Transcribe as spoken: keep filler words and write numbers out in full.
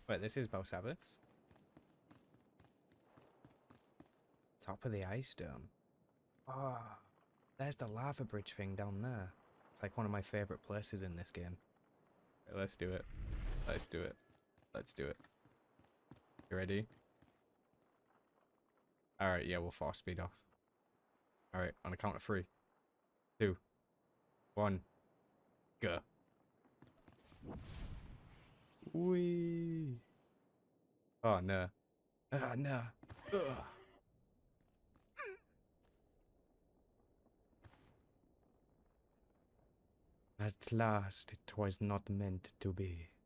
Wait, this is Belsavis. Top of the ice dome. Ah, oh, there's the lava bridge thing down there. It's like one of my favourite places in this game. Right, let's do it. Let's do it. Let's do it. You ready? Alright, yeah, we'll force speed off. Alright, on the count of three. Two. One. Go. Whee! Oh, no. Ah, no. Ugh. At last, it was not meant to be.